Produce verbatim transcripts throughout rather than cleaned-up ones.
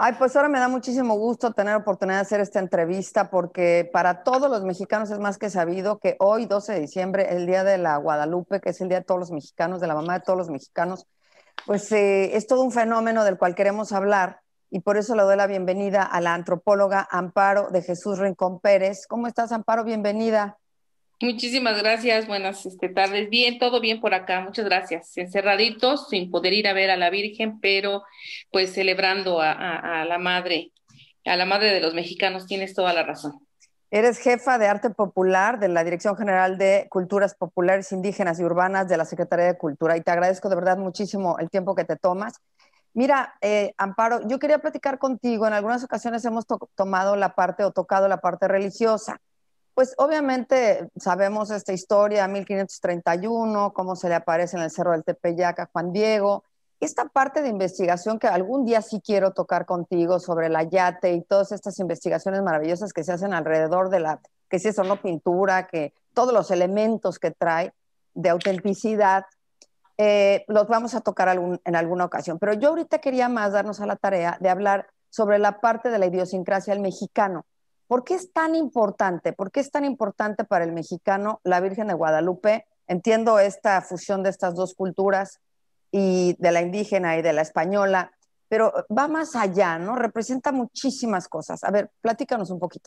Ay, pues ahora me da muchísimo gusto tener oportunidad de hacer esta entrevista porque para todos los mexicanos es más que sabido que hoy, doce de diciembre, el Día de la Guadalupe, que es el Día de todos los mexicanos, de la mamá de todos los mexicanos, pues eh, es todo un fenómeno del cual queremos hablar y por eso le doy la bienvenida a la antropóloga Amparo de Jesús Rincón Pérez. ¿Cómo estás, Amparo? Bienvenida. Muchísimas gracias, buenas este, tardes. Bien, todo bien por acá, muchas gracias. Encerraditos, sin poder ir a ver a la Virgen, pero pues celebrando a, a, a la madre, a la madre de los mexicanos, tienes toda la razón. Eres jefa de arte popular de la Dirección General de Culturas Populares, Indígenas y Urbanas de la Secretaría de Cultura y te agradezco de verdad muchísimo el tiempo que te tomas. Mira, eh, Amparo, yo quería platicar contigo. En algunas ocasiones hemos to tomado la parte o tocado la parte religiosa. Pues obviamente sabemos esta historia, mil quinientos treinta y uno, cómo se le aparece en el Cerro del Tepeyac a Juan Diego. Esta parte de investigación que algún día sí quiero tocar contigo sobre la yate y todas estas investigaciones maravillosas que se hacen alrededor de la, que si eso no pintura, que todos los elementos que trae de autenticidad, eh, los vamos a tocar algún, en alguna ocasión. Pero yo ahorita quería más darnos a la tarea de hablar sobre la parte de la idiosincrasia del mexicano. ¿Por qué es tan importante? ¿Por qué es tan importante para el mexicano la Virgen de Guadalupe? Entiendo esta fusión de estas dos culturas y de la indígena y de la española, pero va más allá, ¿no? Representa muchísimas cosas. A ver, platícanos un poquito.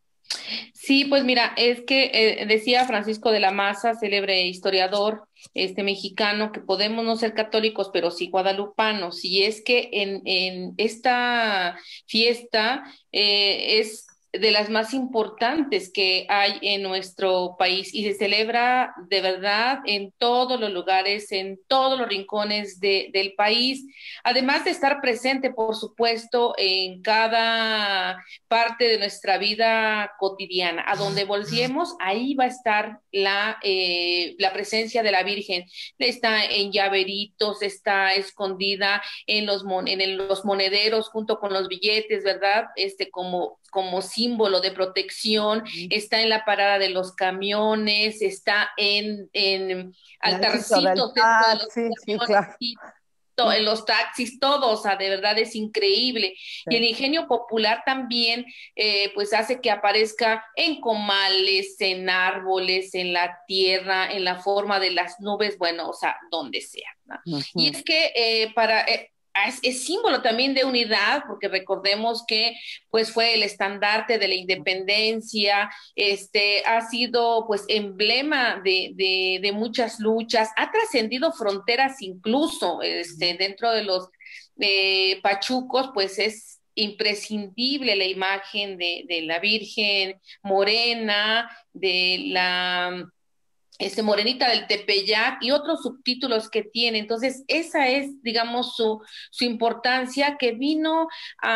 Sí, pues mira, es que eh, decía Francisco de la Maza, célebre historiador este mexicano, que podemos no ser católicos, pero sí guadalupanos, y es que en, en esta fiesta eh, es de las más importantes que hay en nuestro país y se celebra de verdad en todos los lugares, en todos los rincones de, del país, además de estar presente, por supuesto, en cada parte de nuestra vida cotidiana. A donde volteemos, ahí va a estar la, eh, la presencia de la Virgen. Está en llaveritos, está escondida en los, mon en los monederos junto con los billetes, ¿verdad? Este, como, como símbolo de protección, está en la parada de los camiones, está en, en En el sitio del altarcitos dentro de los taxi, sí, camiones, claro. y en los taxis, todo, o sea, de verdad es increíble. Y el Sí. ingenio popular también, eh, pues hace que aparezca en comales, en árboles, en la tierra, en la forma de las nubes, bueno, o sea, donde sea, ¿no? Uh Y -huh. es que eh, para... Eh, es, es, símbolo también de unidad, porque recordemos que pues fue el estandarte de la independencia, este, ha sido pues emblema de, de, de muchas luchas, ha trascendido fronteras incluso este, dentro de los eh, pachucos, pues es imprescindible la imagen de, de la Virgen Morena, de la este, Morenita del Tepeyac y otros subtítulos que tiene. Entonces, esa es, digamos, su, su importancia que vino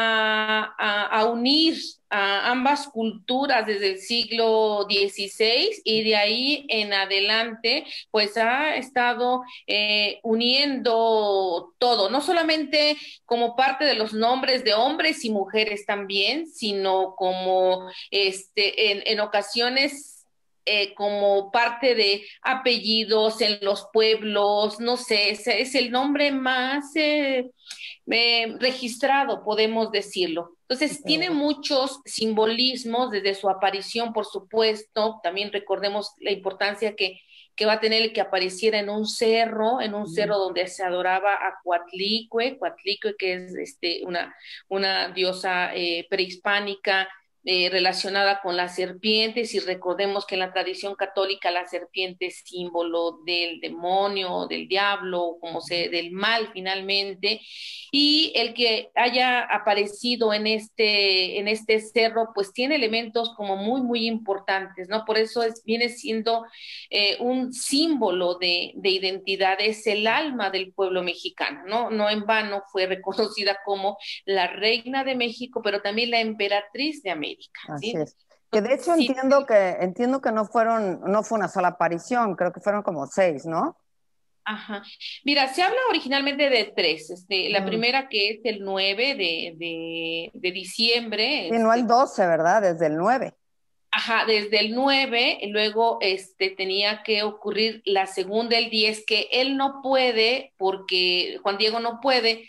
a, a, a unir a ambas culturas desde el siglo dieciséis y de ahí en adelante, pues ha estado eh, uniendo todo, no solamente como parte de los nombres de hombres y mujeres también, sino como este, en, en ocasiones eh, como parte de apellidos en los pueblos, no sé, es, es el nombre más eh, eh, registrado, podemos decirlo. Entonces, tiene muchos simbolismos desde su aparición, por supuesto. También recordemos la importancia que, que va a tener el que apareciera en un cerro, en un cerro donde se adoraba a Coatlicue, Coatlicue, que es este, una, una diosa eh, prehispánica eh, relacionada con las serpientes, y recordemos que en la tradición católica la serpiente es símbolo del demonio, del diablo, como se, del mal finalmente, y el que haya aparecido en este, en este cerro, pues tiene elementos como muy, muy importantes, ¿no? Por eso es, viene siendo eh, un símbolo de, de identidad, es el alma del pueblo mexicano, ¿no? No en vano fue reconocida como la reina de México, pero también la emperatriz de América, Así ¿sí? es. Que de hecho Sí, entiendo que entiendo que no fueron, no fue una sola aparición, creo que fueron como seis, ¿no? ajá. Mira, se habla originalmente de tres. Este, la Mm. primera que es el nueve de, de, de diciembre, Sí, no el este, doce, ¿verdad? Desde el nueve. ajá, desde el nueve, luego este, tenía que ocurrir la segunda el diez, que él no puede, porque Juan Diego no puede,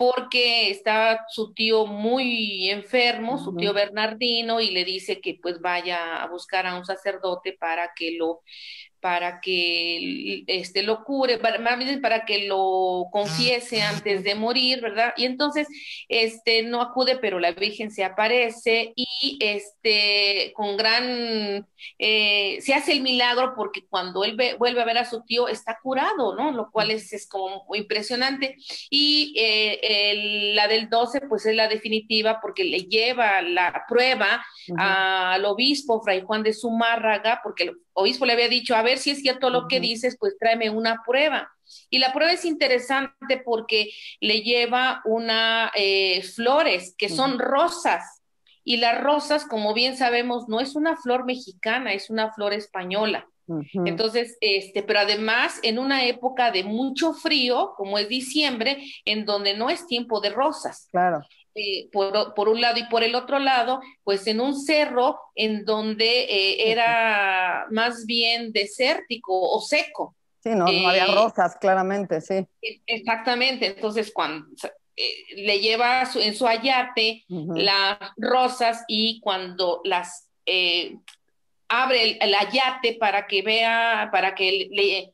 porque está su tío muy enfermo, su tío Ujú. Bernardino, y le dice que pues vaya a buscar a un sacerdote para que lo para que este, lo cure, para, más bien para que lo confiese antes de morir, ¿verdad? Y entonces este, no acude, pero la Virgen se aparece y este, con gran, eh, se hace el milagro porque cuando él ve, vuelve a ver a su tío está curado, ¿no? Lo cual es, es como muy impresionante. Y eh, el, la del doce pues es la definitiva porque le lleva la prueba Ujú. a, al obispo Fray Juan de Zumárraga, porque el obispo le había dicho, a ver si es cierto lo que Ujú. dices, pues tráeme una prueba. Y la prueba es interesante porque le lleva una eh, flores que Ujú. son rosas. Y las rosas, como bien sabemos, no es una flor mexicana, es una flor española. Ujú. Entonces, este, pero además en una época de mucho frío, como es diciembre, en donde no es tiempo de rosas. Claro. Eh, por, por, un lado y por el otro lado, pues en un cerro en donde eh, Ujú. era más bien desértico o seco. Sí, no, no había Eh, rosas, claramente, sí. exactamente, entonces cuando eh, le lleva su, en su ayate Ujú. las rosas y cuando las eh, abre el, el, ayate para que vea, para que le,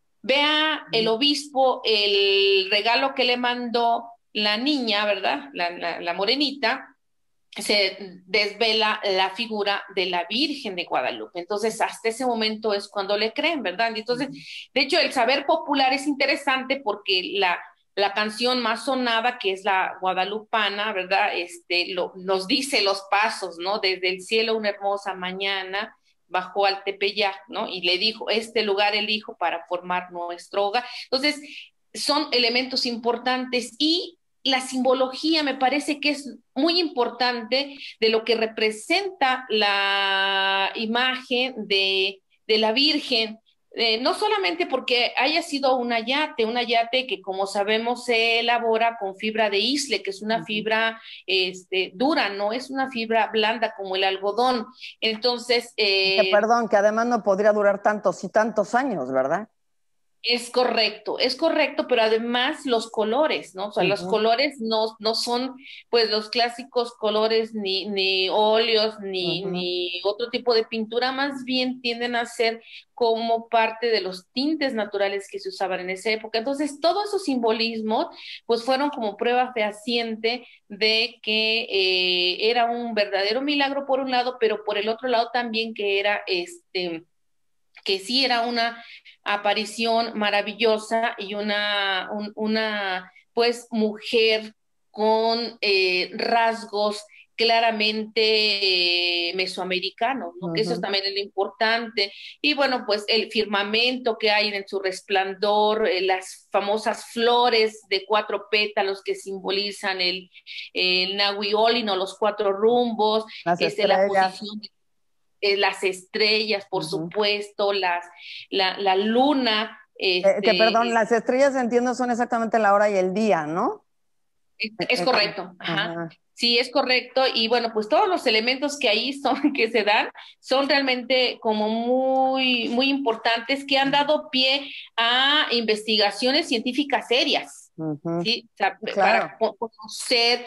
vea el Ujú. obispo el regalo que le mandó la niña, ¿verdad? La, la, la morenita, se desvela la figura de la Virgen de Guadalupe. Entonces, hasta ese momento es cuando le creen, ¿verdad? Entonces, Ujú. de hecho, el saber popular es interesante porque la, la canción más sonada, que es la guadalupana, ¿verdad? Este, lo, nos dice los pasos, ¿no? Desde el cielo una hermosa mañana, bajó al Tepeyac, ¿no? Y le dijo, este lugar elijo para formar nuestro hogar. Entonces, son elementos importantes y la simbología me parece que es muy importante de lo que representa la imagen de, de la Virgen. Eh, no solamente porque haya sido un ayate, un ayate que como sabemos se elabora con fibra de isle, que es una Ujú. fibra este, dura, no es una fibra blanda como el algodón. Entonces, Que eh, perdón, que además no podría durar tantos y tantos años, ¿verdad? es correcto, es correcto, pero además los colores, ¿no? O sea, los Ujú. colores no, no son pues los clásicos colores ni, ni óleos ni, Ujú. ni otro tipo de pintura, más bien tienden a ser como parte de los tintes naturales que se usaban en esa época. Entonces, todos esos simbolismos pues fueron como prueba fehaciente de que eh, era un verdadero milagro por un lado, pero por el otro lado también que era este que sí era una aparición maravillosa y una, un, una pues mujer con eh, rasgos claramente eh, mesoamericanos, ¿no? Que eso Ujú. también es lo importante. Y bueno, pues el firmamento que hay en su resplandor, eh, las famosas flores de cuatro pétalos que simbolizan el, el Nahuiolino, los cuatro rumbos, Las este, la estrellas. posición de eh, las estrellas, por Ujú. supuesto, las, la, la luna, Eh, que perdón, este, las estrellas entiendo son exactamente la hora y el día, ¿no? es, Eh, es eh, como- correcto, ajá. Ajá. Sí, es correcto. Y bueno, pues todos los elementos que ahí son, que se dan, son realmente como muy, muy importantes que han dado pie a investigaciones científicas serias. Ujú. ¿Sí? O sea, Sí, para claro. conocer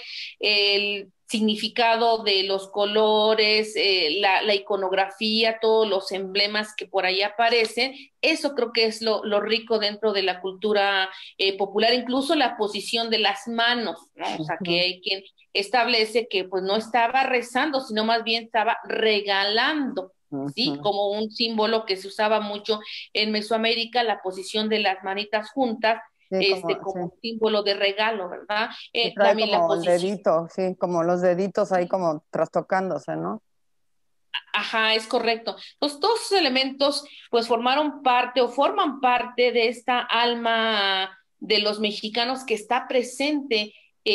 el significado de los colores, eh, la, la, iconografía, todos los emblemas que por ahí aparecen, eso creo que es lo, lo rico dentro de la cultura eh, popular, incluso la posición de las manos, ¿no? O sea, que Ujú. hay quien establece que pues no estaba rezando, sino más bien estaba regalando. ¿Sí? Ujú. Como un símbolo que se usaba mucho en Mesoamérica, la posición de las manitas juntas, Sí, este, como, sí. como símbolo de regalo, ¿verdad? Y Eh, trae también la como el posición, dedito, sí, como los deditos ahí como trastocándose, ¿no? ajá, es correcto. Entonces, todos esos elementos, pues, formaron parte o forman parte de esta alma de los mexicanos que está presente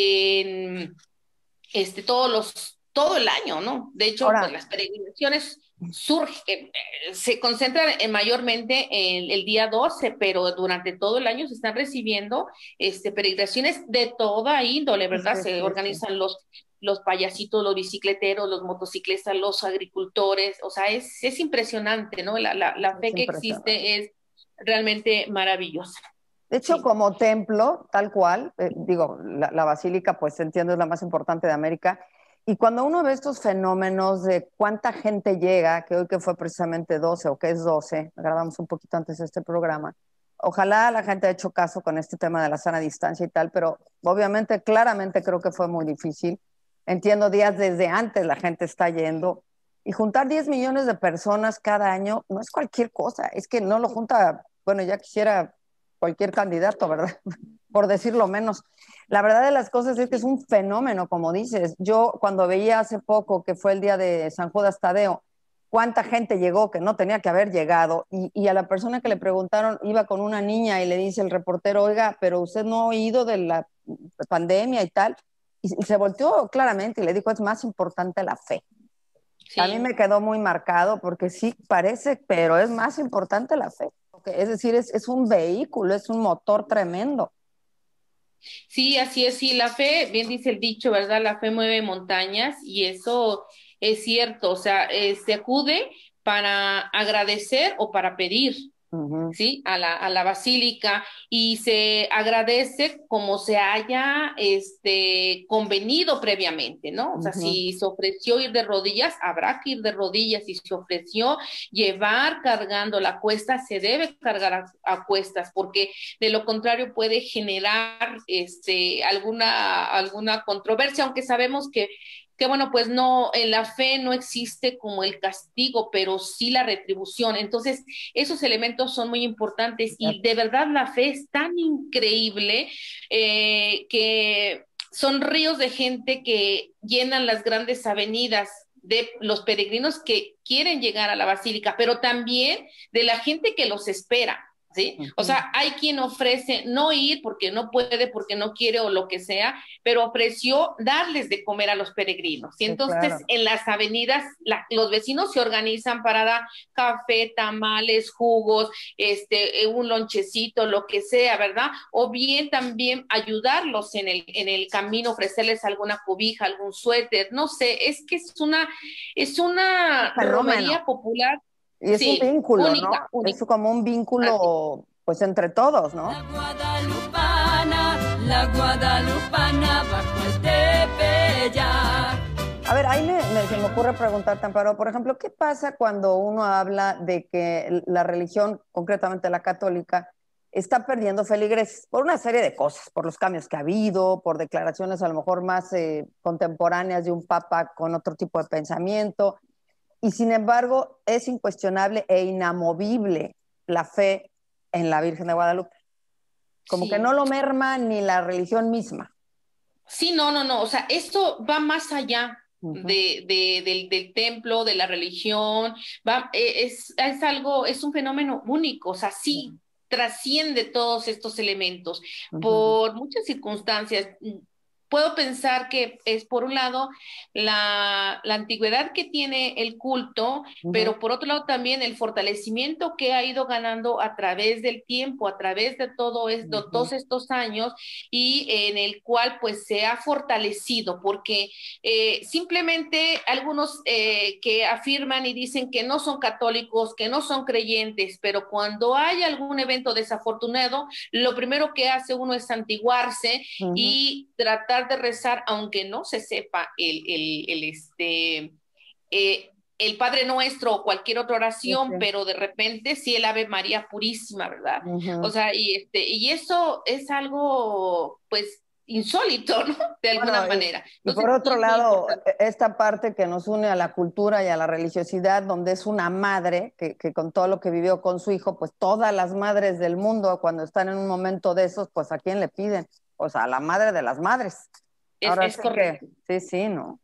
en este, todos los, todo el año, ¿no? De hecho, pues Ahora, las peregrinaciones surgen, eh, se concentran en, mayormente en el día doce, pero durante todo el año se están recibiendo este, peregrinaciones de toda índole, sí, ¿verdad? sí, Se sí, sí. organizan los, los payasitos, los bicicleteros, los motociclistas, los agricultores, o sea, es, es impresionante, ¿no? La, la, la Es fe que impresionante. existe es realmente maravillosa. De hecho, Sí. como templo, tal cual, eh, digo, la, la basílica, pues entiendo, es la más importante de América. Y cuando uno ve estos fenómenos de cuánta gente llega, que hoy que fue precisamente doce o que es doce, grabamos un poquito antes este programa, ojalá la gente haya hecho caso con este tema de la sana distancia y tal, pero obviamente, claramente creo que fue muy difícil. Entiendo, días desde antes la gente está yendo. Y juntar diez millones de personas cada año no es cualquier cosa, es que no lo junta, bueno, ya quisiera cualquier candidato, ¿verdad? Por decirlo menos. La verdad de las cosas es que es un fenómeno, como dices. Yo cuando veía hace poco que fue el día de San Judas Tadeo, cuánta gente llegó que no tenía que haber llegado y, y a la persona que le preguntaron iba con una niña y le dice el reportero, oiga, pero usted no ha oído de la pandemia y tal. Y, y se volteó claramente y le dijo, es más importante la fe. A mí Sí. me quedó muy marcado porque sí parece, pero es más importante la fe. Es decir, es, es un vehículo, es un motor tremendo. Sí, así es, sí, la fe, bien dice el dicho, ¿verdad? La fe mueve montañas y eso es cierto, o sea, eh, se acude para agradecer o para pedir, Ujú, ¿sí? A la, a la basílica y se agradece como se haya este, convenido previamente, ¿no? O sea, ujú. si se ofreció ir de rodillas, habrá que ir de rodillas. Si se ofreció llevar cargando la cuesta, se debe cargar a, a cuestas, porque de lo contrario puede generar este, alguna, alguna controversia, aunque sabemos que que bueno, pues no, en la fe no existe como el castigo, pero sí la retribución. Entonces, esos elementos son muy importantes y de verdad la fe es tan increíble eh, que son ríos de gente que llenan las grandes avenidas de los peregrinos que quieren llegar a la basílica, pero también de la gente que los espera. ¿Sí? O Ujú. sea, hay quien ofrece no ir porque no puede, porque no quiere o lo que sea, pero ofreció darles de comer a los peregrinos. Y Sí, entonces claro. en las avenidas la, los vecinos se organizan para dar café, tamales, jugos, este, un lonchecito, lo que sea, ¿verdad? O bien también ayudarlos en el, en el camino, ofrecerles alguna cobija, algún suéter, no sé, es que es una, es Un una fenómeno. romería popular, Y es un sí, vínculo, única, ¿no? Es única. como un Así. vínculo, pues entre todos, ¿no? La guadalupana, la guadalupana bajo el tepeyac. A ver, ahí me, me- se me ocurre preguntarte, Amparo, por ejemplo, ¿qué pasa cuando uno habla de que la religión, concretamente la católica, está perdiendo feligreses por una serie de cosas, por los cambios que ha habido, por declaraciones a lo mejor más eh, contemporáneas de un papa con otro tipo de pensamiento, y sin embargo es incuestionable e inamovible la fe en la Virgen de Guadalupe, como que no Sí. lo merma ni la religión misma. Sí, no, no, no, o sea, esto va más allá Ujú, de, de- del, del templo, de la religión, va, eh, es, es algo, es un fenómeno único, o sea, sí trasciende todos estos elementos ujú, por muchas circunstancias. Puedo pensar que es, por un lado, la, la antigüedad que tiene el culto, ujú, pero por otro lado también el fortalecimiento que ha ido ganando a través del tiempo, a través de todo esto, ujú. todos estos años, y en el cual pues se ha fortalecido, porque eh, simplemente algunos eh, que afirman y dicen que no son católicos, que no son creyentes, pero cuando hay algún evento desafortunado, lo primero que hace uno es santiguarse Ujú. y tratar de rezar, aunque no se sepa el, el, el este, eh, el Padre Nuestro o cualquier otra Sí, oración, sí. pero de repente sí el Ave María Purísima, ¿verdad? O Ujú. sea, y, este, y eso es algo, pues, insólito, ¿no? De alguna Bueno, y, manera. y por Entonces, sí otro es muy lado, importante. e- esta parte que nos une a la cultura y a la religiosidad, donde es una madre que, que con todo lo que vivió con su hijo, pues todas las madres del mundo, cuando están en un momento de esos, pues ¿a quién le piden? Pues a la madre de las madres. Es, Ahora es sí que, correcto. sí, sí, ¿no?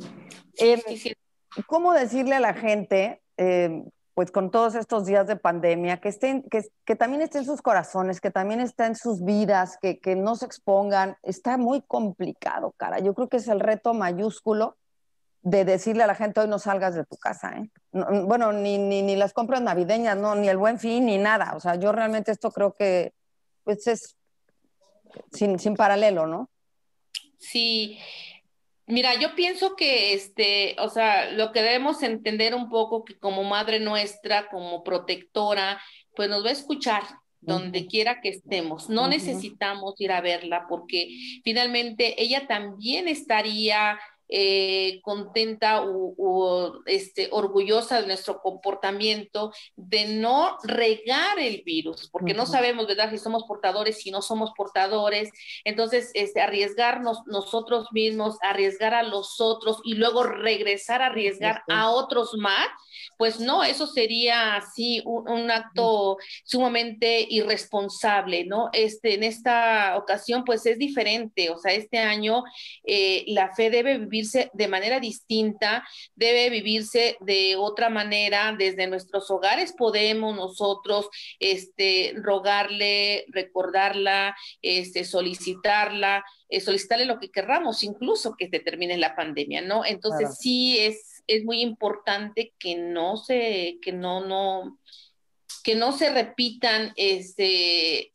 Sí, Eh, sí, sí. ¿Cómo decirle a la gente, eh, pues con todos estos días de pandemia, que, estén, que, que también esté en sus corazones, que también está en sus vidas, que, que no se expongan? Está muy complicado, cara. Yo creo que es el reto mayúsculo de decirle a la gente, hoy no salgas de tu casa, ¿eh? No, bueno, ni, ni, ni las compras navideñas, no, ni el Buen Fin, ni nada. O sea, yo realmente esto creo que pues es sin, sin paralelo, ¿no? Sí, mira, yo pienso que este, o sea, lo que debemos entender un poco que como madre nuestra, como protectora, pues nos va a escuchar, donde Ujú. quiera que estemos. No Ujú. necesitamos ir a verla porque finalmente ella también estaría eh, contenta o, o, este, orgullosa de nuestro comportamiento, de no regar el virus, porque no Ujú. sabemos, ¿verdad?, si somos portadores, si no somos portadores. Entonces, este, arriesgarnos nosotros mismos, arriesgar a los otros y luego regresar a Sí, arriesgar sí. a otros más, pues no, eso sería así un, un acto sumamente irresponsable, ¿no? Este, en esta ocasión, pues es diferente, o sea, este año eh, la fe debe vivirse de manera distinta, debe vivirse de otra manera, desde nuestros hogares podemos nosotros este, rogarle, recordarla, este, solicitarla, eh, solicitarle lo que querramos, incluso que se termine la pandemia, ¿no? Entonces Claro. sí es, es muy importante que no se, que no, no, que no se repitan este,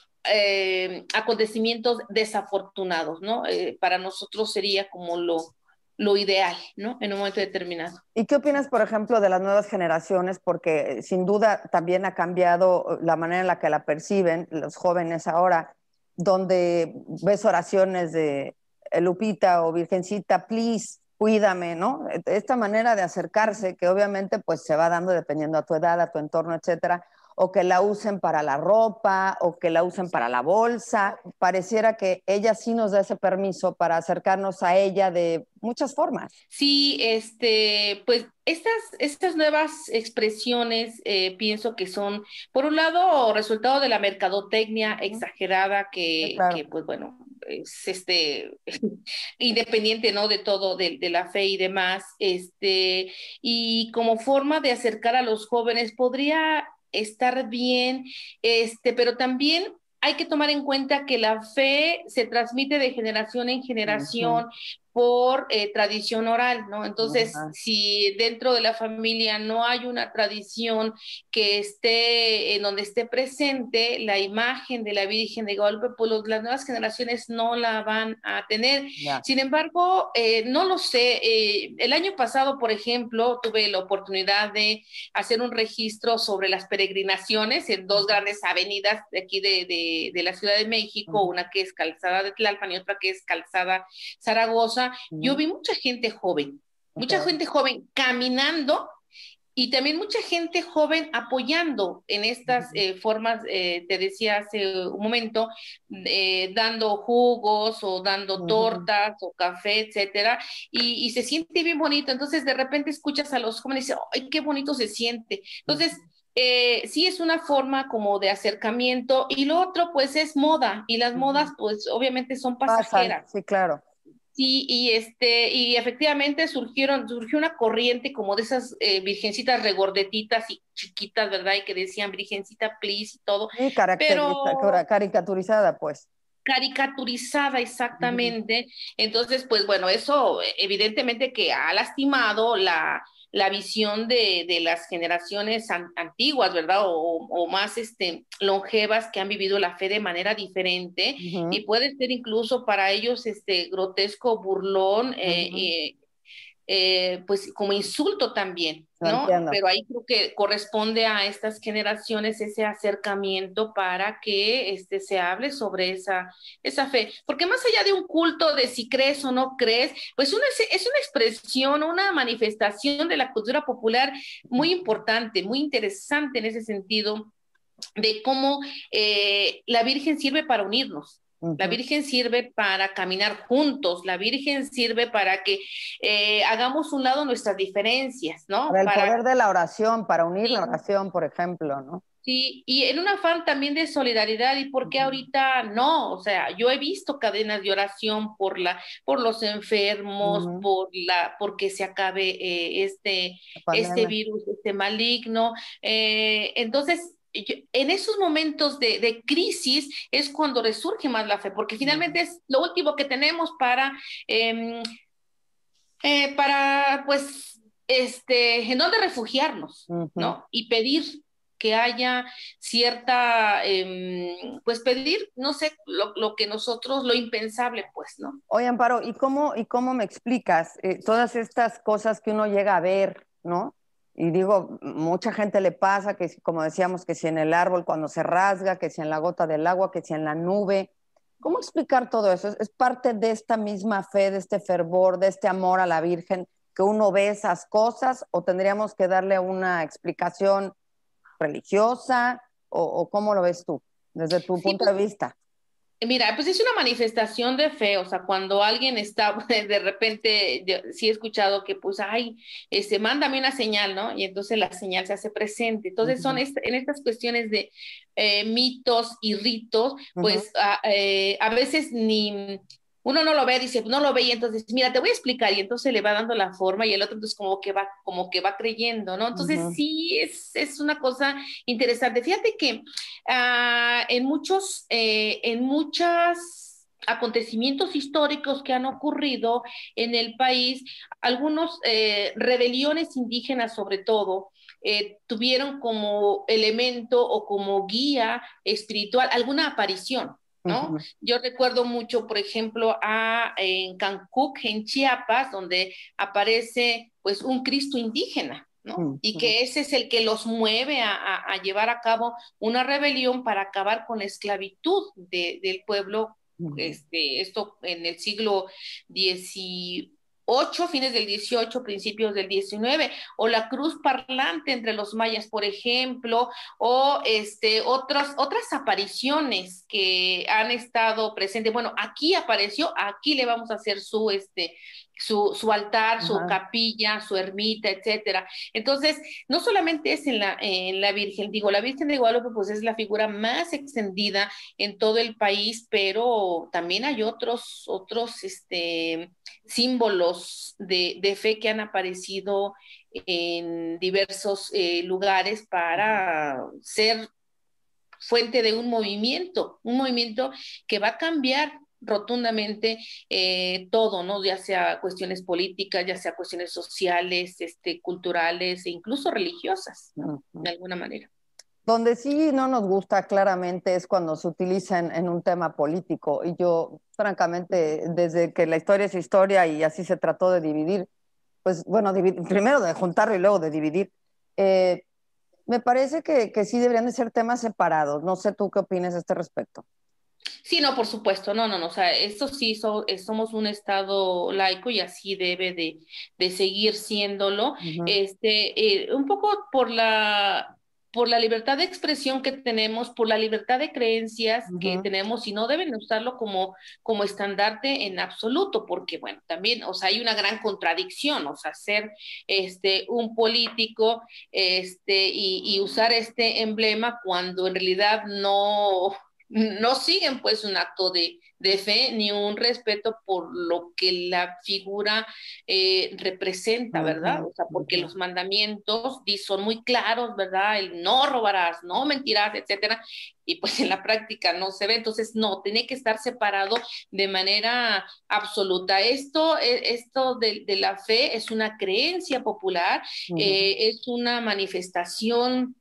eh, acontecimientos desafortunados, ¿no? Eh, para nosotros sería como lo, lo ideal, ¿no? En un momento determinado. ¿Y qué opinas, por ejemplo, de las nuevas generaciones? Porque sin duda también ha cambiado la manera en la que la perciben los jóvenes ahora, donde ves oraciones de Lupita o Virgencita, please, cuídame, ¿no? Esta manera de acercarse, que obviamente pues se va dando dependiendo a tu edad, a tu entorno, etcétera, o que la usen para la ropa, o que la usen para la bolsa. Pareciera que ella sí nos da ese permiso para acercarnos a ella de muchas formas. Sí, este, pues estas, estas nuevas expresiones eh, pienso que son, por un lado, resultado de la mercadotecnia exagerada Sí, que, claro. que pues bueno, es este, independiente, ¿no? De todo, de, de la fe y demás, este, y como forma de acercar a los jóvenes podría estar bien, este, pero también hay que tomar en cuenta que la fe se transmite de generación en Ujú. generación por eh, tradición oral, ¿no? Entonces, Ajá. si dentro de la familia no hay una tradición que esté, en donde esté presente la imagen de la Virgen de Guadalupe, pues los, las nuevas generaciones no la van a tener. Ya. Sin embargo, eh, no lo sé. Eh, el año pasado, por ejemplo, tuve la oportunidad de hacer un registro sobre las peregrinaciones en dos grandes avenidas de aquí de, de, de la Ciudad de México, Ujú. una que es Calzada de Tlalpan y otra que es Calzada Zaragoza. Yo Ujú. vi mucha gente joven, mucha Okay. gente joven caminando y también mucha gente joven apoyando en estas Ujú. eh, formas, eh, te decía hace un momento, eh, dando jugos o dando Ujú. tortas o café, etcétera, y, y se siente bien bonito. Entonces de repente escuchas a los jóvenes y dices, ¡ay, qué bonito se siente! Entonces, Ujú. eh, sí es una forma como de acercamiento y lo otro pues es moda y las Ujú. modas pues obviamente son Pasan, pasajeras. sí, claro. Sí, y este, y efectivamente surgieron, surgió una corriente como de esas eh, virgencitas regordetitas y chiquitas, ¿verdad? Y que decían virgencita, please y todo, Sí, caracteriza- cara- pero caricaturizada, pues. caricaturizada Ujú. exactamente. Entonces, pues bueno, eso eh, evidentemente que ha lastimado la, la visión de, de las generaciones an- antiguas, ¿verdad? O, o más este, longevas que han vivido la fe de manera diferente Ujú. y puede ser incluso para ellos este grotesco, burlón, eh, Ujú. eh, eh, pues como insulto también, Lo ¿no? entiendo. Pero ahí creo que corresponde a estas generaciones ese acercamiento para que este, se hable sobre esa, esa fe. Porque más allá de un culto de si crees o no crees, pues una, es una expresión, una manifestación de la cultura popular muy importante, muy interesante en ese sentido de cómo eh, la Virgen sirve para unirnos. La Ujú. Virgen sirve para caminar juntos, la Virgen sirve para que eh, hagamos un lado nuestras diferencias, ¿no? Para el Para poder de la oración, para unir la sí, oración, por ejemplo, ¿no? sí, y en un afán también de solidaridad, ¿y por qué Ujú. ahorita no? O sea, yo he visto cadenas de oración por la, por los enfermos, Ujú. por la, porque se acabe eh, este, La este pandemia. virus, este maligno. Eh, entonces, yo- en esos momentos de, de crisis es cuando resurge más la fe, porque Ujú. finalmente es lo último que tenemos para, eh, eh, para, pues, este, en dónde refugiarnos, Ujú. ¿no? Y pedir que haya cierta, eh, pues pedir, no sé, lo, lo, que nosotros, lo impensable, pues, ¿no? Oye, Amparo, ¿y cómo, y cómo me explicas eh, todas estas cosas que uno llega a ver, ¿no? Y digo, mucha gente le pasa que, como decíamos, que si en el árbol cuando se rasga, que si en la gota del agua, que si en la nube. ¿Cómo explicar todo eso? ¿Es, es parte de esta misma fe, de este fervor, de este amor a la Virgen, que uno ve esas cosas, o tendríamos que darle una explicación religiosa, o, o cómo lo ves tú, desde tu Sí, punto pues de vista? mira, pues es una manifestación de fe, o sea, cuando alguien está, de repente, yo sí he escuchado que pues, ay, este, mándame una señal, ¿no? Y entonces la señal se hace presente. Entonces son Ujú, est en estas cuestiones de eh, mitos y ritos, ujú, pues a, eh, a veces ni uno no lo ve, dice, no lo ve, y entonces, mira, te voy a explicar, y entonces le va dando la forma, y el otro entonces como que va, como que va creyendo, ¿no? Entonces ujú, sí, es, es una cosa interesante. Fíjate que uh, en muchos, eh, en muchas acontecimientos históricos que han ocurrido en el país, algunos eh, rebeliones indígenas sobre todo, eh, tuvieron como elemento o como guía espiritual alguna aparición, ¿no? ujú, Yo recuerdo mucho, por ejemplo, a, en Cancún, en Chiapas, donde aparece pues un Cristo indígena, ¿no? Y ujú, que ese es el que los mueve a, a, a llevar a cabo una rebelión para acabar con la esclavitud de, del pueblo, ujú. este, esto en el siglo dieciocho, fines del dieciocho, principios del diecinueve, o la cruz parlante entre los mayas, por ejemplo, o este, otros, otras apariciones que han estado presentes. Bueno, aquí apareció, aquí le vamos a hacer su, este, su, su altar, su Ajá. capilla, su ermita, etcétera. Entonces, no solamente es en la, en la Virgen, digo, la Virgen de Guadalupe pues es la figura más extendida en todo el país, pero también hay otros, otros este, símbolos de, de fe que han aparecido en diversos eh, lugares para ser fuente de un movimiento, un movimiento que va a cambiar rotundamente eh, todo, ¿no? Ya sea cuestiones políticas, ya sea cuestiones sociales, este, culturales e incluso religiosas, ¿no? Ujú. De alguna manera. Donde sí no nos gusta claramente es cuando se utiliza en, en un tema político. Y yo, francamente, desde que la historia es historia y así se trató de dividir, pues bueno, primero de juntarlo y luego de dividir, eh, me parece que, que sí deberían de ser temas separados. No sé tú qué opinas a este respecto. Sí, no, por supuesto, no, no, no, o sea, esto sí so, eh, somos un estado laico y así debe de, de seguir siéndolo, Ujú, este, eh, un poco por la, por la libertad de expresión que tenemos, por la libertad de creencias que ujú, tenemos y no deben usarlo como, como estandarte en absoluto, porque bueno, también, o sea, hay una gran contradicción, o sea, ser este, un político, este, y, y usar este emblema cuando en realidad no no siguen pues un acto de, de fe ni un respeto por lo que la figura eh, representa, ¿verdad? ujú, O sea, porque ujú. los mandamientos son muy claros, ¿verdad? El no robarás, no mentirás, etcétera. Y pues en la práctica no se ve, entonces no, tiene que estar separado de manera absoluta. Esto, esto de, de la fe es una creencia popular, Ujú. eh, es una manifestación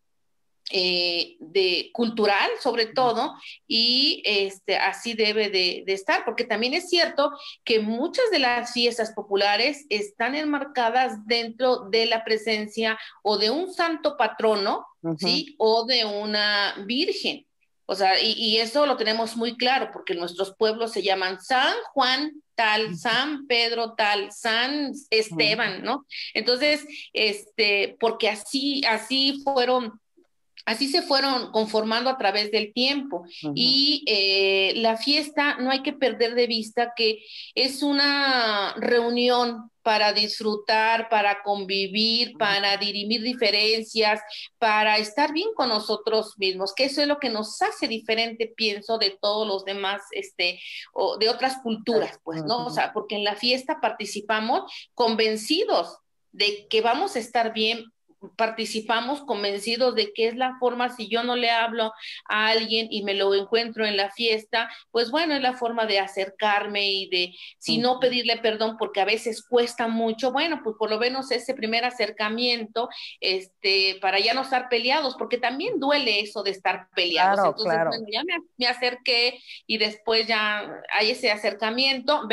eh, de cultural sobre todo, y este, así debe de, de, estar, porque también es cierto que muchas de las fiestas populares están enmarcadas dentro de la presencia o de un santo patrono, Ujú. ¿sí? O de una virgen. O sea, y, y eso lo tenemos muy claro, porque nuestros pueblos se llaman San Juan tal, San Pedro tal, San Ujú. Esteban, ¿no? Entonces, este, porque así, así fueron así se fueron conformando a través del tiempo. Ujú. Y eh, la fiesta, no hay que perder de vista que es una reunión para disfrutar, para convivir, para dirimir diferencias, para estar bien con nosotros mismos, que eso es lo que nos hace diferente, pienso, de todos los demás, este, o de otras culturas, pues, ¿no? O Ujú. sea, porque en la fiesta participamos convencidos de que vamos a estar bien, participamos convencidos de que es la forma, si yo no le hablo a alguien y me lo encuentro en la fiesta, pues bueno, es la forma de acercarme y de, si no Ujú. pedirle perdón, porque a veces cuesta mucho, bueno, pues por lo menos ese primer acercamiento, este, para ya no estar peleados, porque también duele eso de estar peleados. Claro, Entonces, claro. bueno, ya me, me acerqué y después ya hay ese acercamiento, veo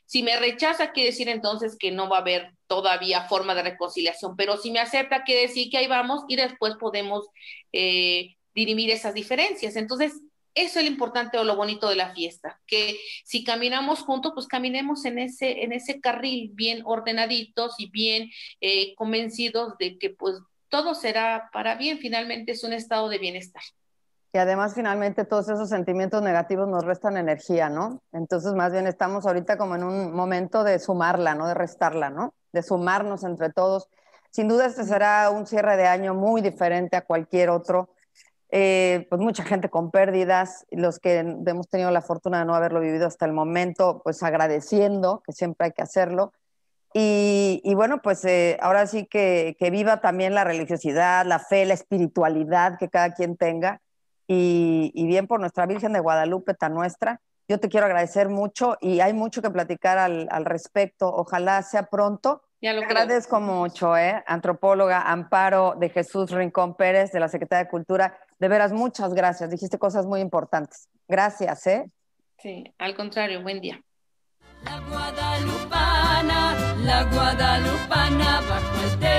Si me rechaza, quiere decir entonces que no va a haber todavía forma de reconciliación, pero si me acepta, quiere decir que ahí vamos y después podemos eh, dirimir esas diferencias. Entonces, eso es lo importante o lo bonito de la fiesta, que si caminamos juntos, pues caminemos en ese, en ese carril bien ordenaditos y bien eh, convencidos de que pues todo será para bien, finalmente es un estado de bienestar. Y además finalmente todos esos sentimientos negativos nos restan energía, ¿no? Entonces más bien estamos ahorita como en un momento de sumarla, no de restarla, ¿no? De sumarnos entre todos. Sin duda este será un cierre de año muy diferente a cualquier otro. Eh, pues mucha gente con pérdidas, los que hemos tenido la fortuna de no haberlo vivido hasta el momento, pues agradeciendo, que siempre hay que hacerlo. Y, y bueno, pues eh, ahora sí que, que viva también la religiosidad, la fe, la espiritualidad que cada quien tenga. Y, y bien por nuestra Virgen de Guadalupe, tan nuestra. Yo te quiero agradecer mucho y hay mucho que platicar al, al respecto. Ojalá sea pronto. Ya lo Te creo. agradezco mucho, ¿eh? Antropóloga Amparo de Jesús Rincón Pérez, de la Secretaría de Cultura. De veras, muchas gracias. Dijiste cosas muy importantes. Gracias, ¿eh? Sí, al contrario, buen día. La guadalupana, la guadalupana bajo el